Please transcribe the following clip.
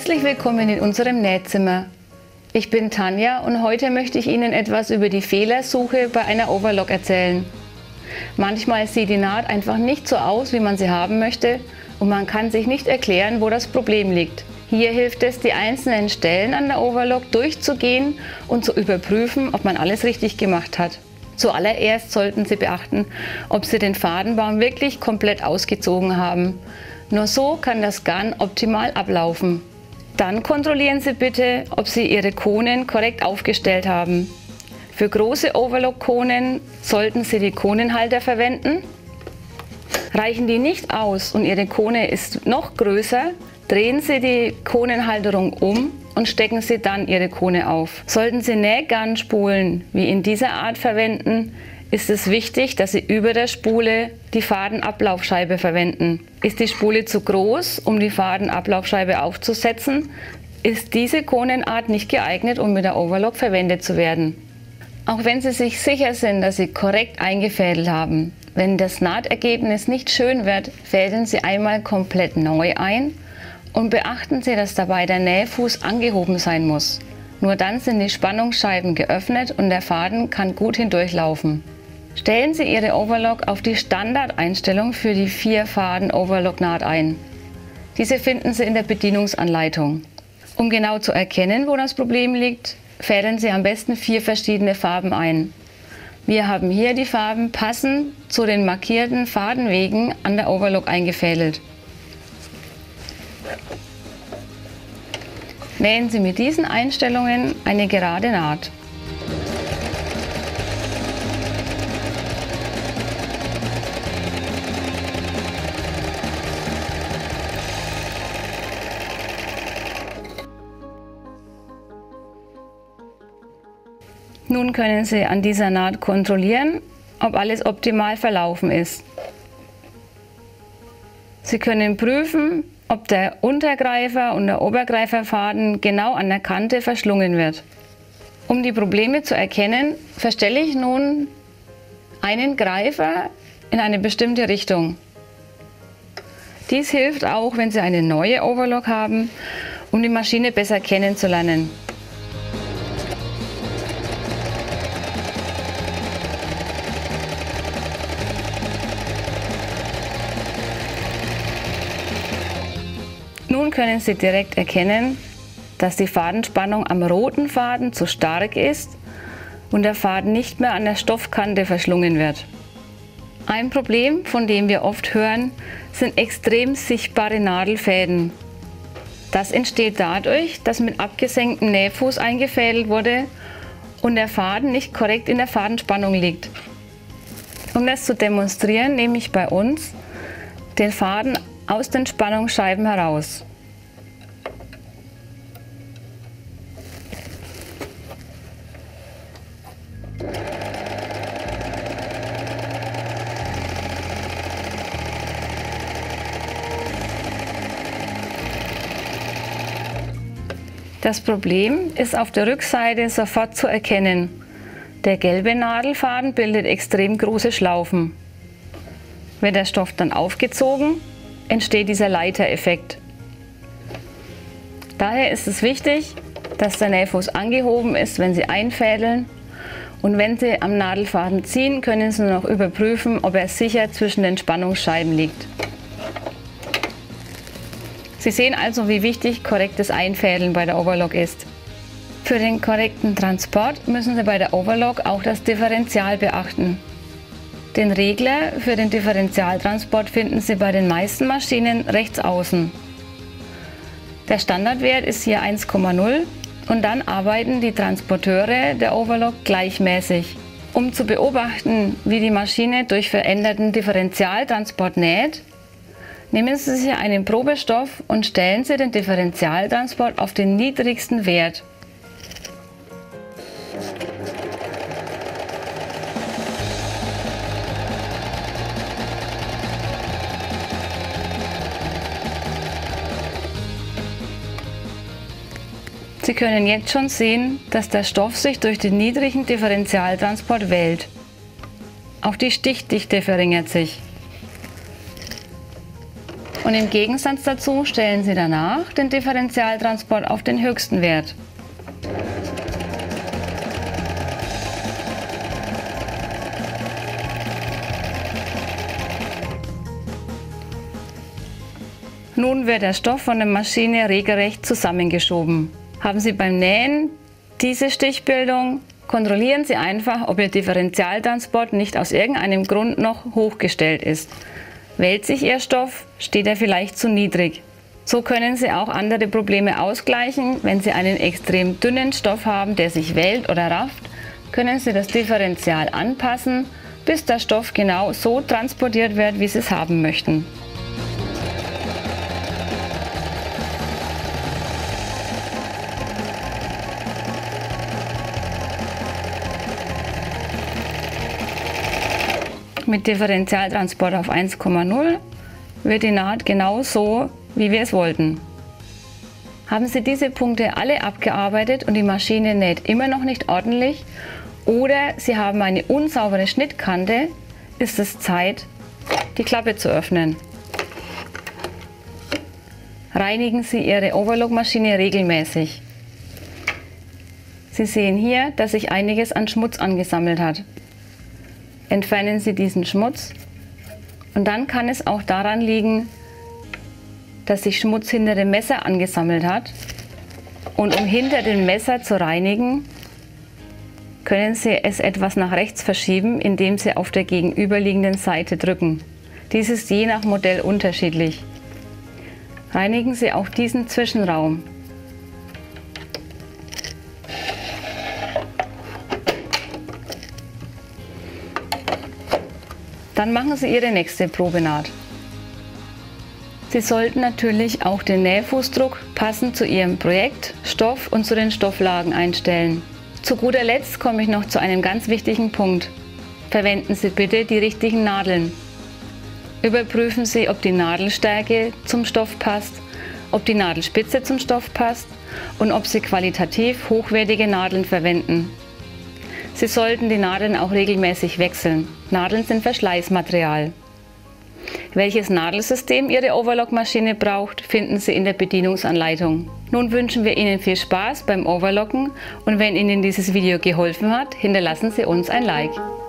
Herzlich willkommen in unserem Nähzimmer. Ich bin Tanja und heute möchte ich Ihnen etwas über die Fehlersuche bei einer Overlock erzählen. Manchmal sieht die Naht einfach nicht so aus, wie man sie haben möchte und man kann sich nicht erklären, wo das Problem liegt. Hier hilft es, die einzelnen Stellen an der Overlock durchzugehen und zu überprüfen, ob man alles richtig gemacht hat. Zuallererst sollten Sie beachten, ob Sie den Fadenbaum wirklich komplett ausgezogen haben. Nur so kann das Garn optimal ablaufen. Dann kontrollieren Sie bitte, ob Sie Ihre Konen korrekt aufgestellt haben. Für große Overlock-Konen sollten Sie die Konenhalter verwenden. Reichen die nicht aus und Ihre Kone ist noch größer, drehen Sie die Konenhalterung um und stecken Sie dann Ihre Kone auf. Sollten Sie Nähgarnspulen wie in dieser Art verwenden, ist es wichtig, dass Sie über der Spule die Fadenablaufscheibe verwenden. Ist die Spule zu groß, um die Fadenablaufscheibe aufzusetzen, ist diese Konenart nicht geeignet, um mit der Overlock verwendet zu werden. Auch wenn Sie sich sicher sind, dass Sie korrekt eingefädelt haben, wenn das Nahtergebnis nicht schön wird, fädeln Sie einmal komplett neu ein und beachten Sie, dass dabei der Nähfuß angehoben sein muss. Nur dann sind die Spannungsscheiben geöffnet und der Faden kann gut hindurchlaufen. Stellen Sie Ihre Overlock auf die Standardeinstellung für die 4-Faden-Overlock-Naht ein. Diese finden Sie in der Bedienungsanleitung. Um genau zu erkennen, wo das Problem liegt, fädeln Sie am besten 4 verschiedene Farben ein. Wir haben hier die Farben passend zu den markierten Fadenwegen an der Overlock eingefädelt. Nähen Sie mit diesen Einstellungen eine gerade Naht. Nun können Sie an dieser Naht kontrollieren, ob alles optimal verlaufen ist. Sie können prüfen, ob der Untergreifer und der Obergreiferfaden genau an der Kante verschlungen wird. Um die Probleme zu erkennen, verstelle ich nun einen Greifer in eine bestimmte Richtung. Dies hilft auch, wenn Sie eine neue Overlock haben, um die Maschine besser kennenzulernen. Nun können Sie direkt erkennen, dass die Fadenspannung am roten Faden zu stark ist und der Faden nicht mehr an der Stoffkante verschlungen wird. Ein Problem, von dem wir oft hören, sind extrem sichtbare Nadelfäden. Das entsteht dadurch, dass mit abgesenktem Nähfuß eingefädelt wurde und der Faden nicht korrekt in der Fadenspannung liegt. Um das zu demonstrieren, nehme ich bei uns den Faden aus den Spannungsscheiben heraus. Das Problem ist auf der Rückseite sofort zu erkennen. Der gelbe Nadelfaden bildet extrem große Schlaufen. Wird der Stoff dann aufgezogen, entsteht dieser Leitereffekt. Daher ist es wichtig, dass der Nähfuß angehoben ist, wenn Sie einfädeln, und wenn Sie am Nadelfaden ziehen, können Sie noch überprüfen, ob er sicher zwischen den Spannungsscheiben liegt. Sie sehen also, wie wichtig korrektes Einfädeln bei der Overlock ist. Für den korrekten Transport müssen Sie bei der Overlock auch das Differential beachten. Den Regler für den Differentialtransport finden Sie bei den meisten Maschinen rechts außen. Der Standardwert ist hier 1,0 und dann arbeiten die Transporteure der Overlock gleichmäßig. Um zu beobachten, wie die Maschine durch veränderten Differentialtransport näht, nehmen Sie sich einen Probestoff und stellen Sie den Differentialtransport auf den niedrigsten Wert. Sie können jetzt schon sehen, dass der Stoff sich durch den niedrigen Differentialtransport wählt. Auch die Stichdichte verringert sich. Und im Gegensatz dazu stellen Sie danach den Differentialtransport auf den höchsten Wert. Nun wird der Stoff von der Maschine regelrecht zusammengeschoben. Haben Sie beim Nähen diese Stichbildung, kontrollieren Sie einfach, ob Ihr Differentialtransport nicht aus irgendeinem Grund noch hochgestellt ist. Wählt sich Ihr Stoff, steht er vielleicht zu niedrig. So können Sie auch andere Probleme ausgleichen. Wenn Sie einen extrem dünnen Stoff haben, der sich wellt oder rafft, können Sie das Differential anpassen, bis der Stoff genau so transportiert wird, wie Sie es haben möchten. Mit Differentialtransport auf 1,0 wird die Naht genau so, wie wir es wollten. Haben Sie diese Punkte alle abgearbeitet und die Maschine näht immer noch nicht ordentlich oder Sie haben eine unsaubere Schnittkante, ist es Zeit, die Klappe zu öffnen. Reinigen Sie Ihre Overlockmaschine regelmäßig. Sie sehen hier, dass sich einiges an Schmutz angesammelt hat. Entfernen Sie diesen Schmutz und dann kann es auch daran liegen, dass sich Schmutz hinter dem Messer angesammelt hat. Und um hinter dem Messer zu reinigen, können Sie es etwas nach rechts verschieben, indem Sie auf der gegenüberliegenden Seite drücken. Dies ist je nach Modell unterschiedlich. Reinigen Sie auch diesen Zwischenraum. Dann machen Sie Ihre nächste Probenaht. Sie sollten natürlich auch den Nähfußdruck passend zu Ihrem Projekt, Stoff und zu den Stofflagen einstellen. Zu guter Letzt komme ich noch zu einem ganz wichtigen Punkt. Verwenden Sie bitte die richtigen Nadeln. Überprüfen Sie, ob die Nadelstärke zum Stoff passt, ob die Nadelspitze zum Stoff passt und ob Sie qualitativ hochwertige Nadeln verwenden. Sie sollten die Nadeln auch regelmäßig wechseln. Nadeln sind Verschleißmaterial. Welches Nadelsystem Ihre Overlockmaschine braucht, finden Sie in der Bedienungsanleitung. Nun wünschen wir Ihnen viel Spaß beim Overlocken und wenn Ihnen dieses Video geholfen hat, hinterlassen Sie uns ein Like.